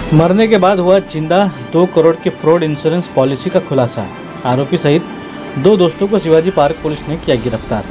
मरने के बाद हुआ जिंदा 2 करोड़ की फ्रॉड इंश्योरेंस पॉलिसी का खुलासा। आरोपी सहित 2 दोस्तों को शिवाजी पार्क पुलिस ने किया गिरफ्तार।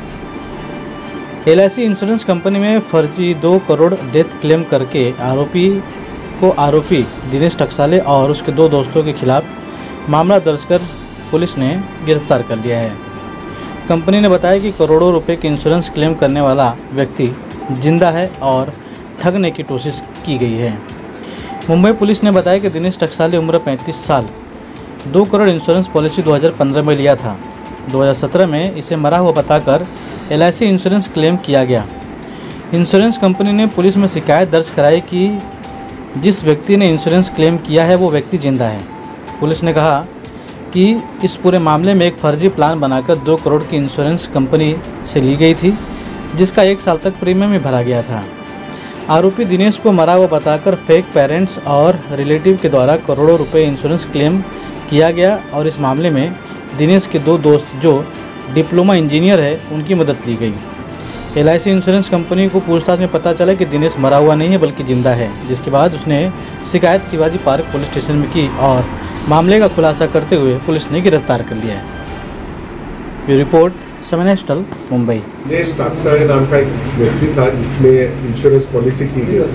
LIC इंश्योरेंस कंपनी में फर्जी 2 करोड़ डेथ क्लेम करके आरोपी दिनेश टकसाले और उसके 2 दोस्तों के खिलाफ मामला दर्ज कर पुलिस ने गिरफ्तार कर लिया है। कंपनी ने बताया कि करोड़ों रुपए की इंश्योरेंस क्लेम करने वाला व्यक्ति जिंदा है और ठगने की कोशिश की गई है। मुंबई पुलिस ने बताया कि दिनेश टकसाले उम्र 35 साल 2 करोड़ इंश्योरेंस पॉलिसी 2015 में लिया था। 2017 में इसे मरा हुआ बताकर LIC इंश्योरेंस क्लेम किया गया। इंश्योरेंस कंपनी ने पुलिस में शिकायत दर्ज कराई कि जिस व्यक्ति ने इंश्योरेंस क्लेम किया है वो व्यक्ति जिंदा है। पुलिस ने कहा कि इस पूरे मामले में एक फर्जी प्लान बनाकर 2 करोड़ की इंश्योरेंस कंपनी से ली गई थी, जिसका 1 साल तक प्रीमियम ही भरा गया था। आरोपी दिनेश को मरा हुआ बताकर फेक पेरेंट्स और रिलेटिव के द्वारा करोड़ों रुपए इंश्योरेंस क्लेम किया गया और इस मामले में दिनेश के 2 दोस्त जो डिप्लोमा इंजीनियर है उनकी मदद ली गई। LIC इंश्योरेंस कंपनी को पूछताछ में पता चला कि दिनेश मरा हुआ नहीं है बल्कि जिंदा है, जिसके बाद उसने शिकायत शिवाजी पार्क पुलिस स्टेशन में की और मामले का खुलासा करते हुए पुलिस ने गिरफ्तार कर लिया है। Bureau report, Samay national, Mumbai. Dinesh Taksale नाम का एक व्यक्ति था जिसने इंश्योरेंस पॉलिसी की गई।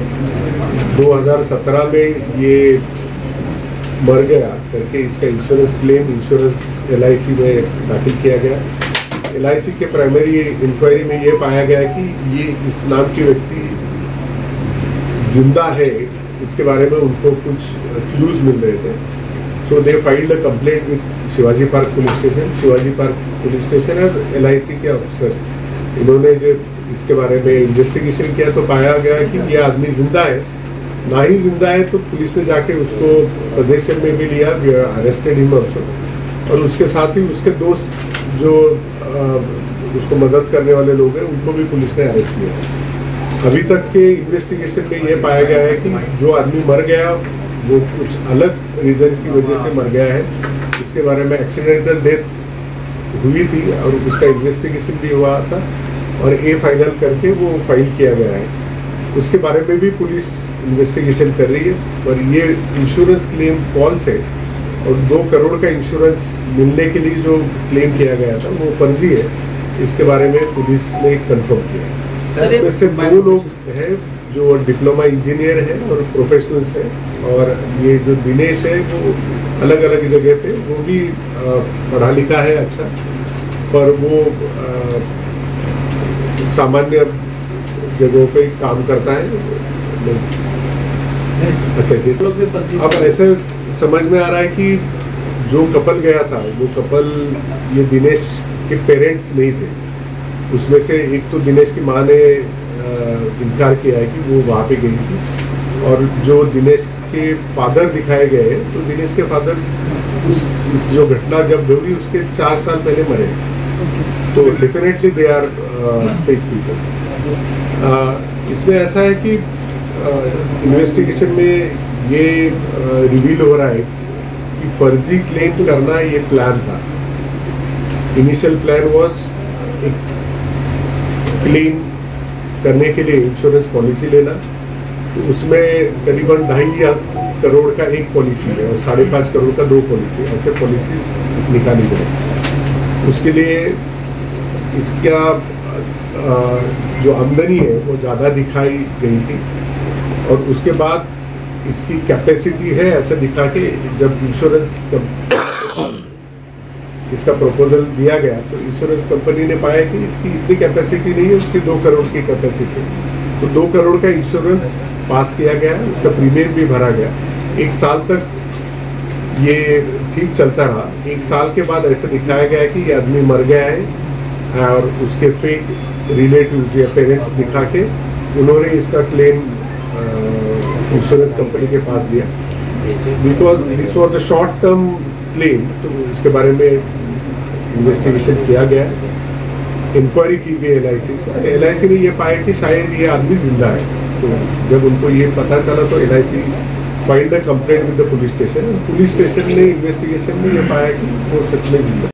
2017 में ये मर गया करके इसका इंश्योरेंस क्लेम LIC में दाखिल किया गया। LIC के प्राइमरी इंक्वायरी में ये पाया गया कि ये इस नाम के व्यक्ति जिंदा है, इसके बारे में उनको कुछ क्लूज मिल रहे थे। So they filed a complaint with Shivaji park police station. Shivaji park police station और LIC के ऑफिसर्स, इन्होंने जो इसके बारे में इन्वेस्टिगेशन किया तो पाया गया कि ये आदमी जिंदा है। ना ही जिंदा है तो पुलिस ने जाके उसको पोजीशन में भी लिया, अरेस्टेड हिम ऑल्सो, और उसके साथ ही उसके दोस्त जो उसको मदद करने वाले लोग हैं उनको भी पुलिस ने अरेस्ट किया है। अभी तक के इन्वेस्टिगेशन में ये पाया गया है कि जो आदमी मर गया वो कुछ अलग रीज़न की वजह से मर गया है। इसके बारे में एक्सीडेंटल डेथ हुई थी और उसका इन्वेस्टिगेशन भी हुआ था और ये फाइनल करके वो फाइल किया गया है। उसके बारे में भी पुलिस इन्वेस्टिगेशन कर रही है और ये इंश्योरेंस क्लेम फॉल्स है और 2 करोड़ का इंश्योरेंस मिलने के लिए जो क्लेम किया गया था वो फर्जी है। इसके बारे में पुलिस ने कंफर्म किया है। इसमें से 2 लोग हैं जो डिप्लोमा इंजीनियर है और प्रोफेशनल्स है, और ये जो दिनेश है वो अलग अलग जगह पे वो भी पढ़ा लिखा है अच्छा, पर वो सामान्य जगहों पे काम करता है। अच्छा, अब ऐसे समझ में आ रहा है कि जो कपल गया था वो कपल ये दिनेश के पेरेंट्स नहीं थे। उसमें से एक तो दिनेश की माँ ने इनकार किया है कि वो वहाँ पे गई थी, और जो दिनेश के फादर दिखाए गए तो दिनेश के फादर उस जो घटना जब हुई उसके 4 साल पहले मरे। तो definitely they are fake people. इसमें ऐसा है कि इन्वेस्टिगेशन में ये रिवील हो रहा है कि फर्जी क्लेम करना ये प्लान था। इनिशियल प्लान वाज एक क्लेम करने के लिए इंश्योरेंस पॉलिसी लेना, तो उसमें करीबन 2.5 करोड़ का एक पॉलिसी है और 5.5 करोड़ का 2 पॉलिसी, ऐसे पॉलिसीज निकाली जाए। उसके लिए इसका जो आमदनी है वो ज़्यादा दिखाई गई थी और उसके बाद इसकी कैपेसिटी है ऐसा दिखा के जब इंश्योरेंस इसका प्रपोजल दिया गया तो इंश्योरेंस कंपनी ने पाया कि इसकी इतनी कैपेसिटी नहीं है, उसकी 2 करोड़ की कैपेसिटी। तो 2 करोड़ का इंश्योरेंस पास किया गया, उसका प्रीमियम भी भरा गया। 1 साल तक ये ठीक चलता रहा। 1 साल के बाद ऐसा दिखाया गया कि ये आदमी मर गया है और उसके फेक रिलेटिव्स या पेरेंट्स दिखा के उन्होंने इसका क्लेम इंश्योरेंस कंपनी के पास दिया। Because this was a short term claim, तो इसके बारे में इन्वेस्टिगेशन किया गया, इंक्वायरी की गई LIC से। LIC ने ये पाया कि शायद ये आदमी जिंदा है, तो जब उनको ये पता चला तो LIC filed a complaint with the police station. Police station ने इन्वेस्टिगेशन में ये पाया कि वो सच में जिंदा है।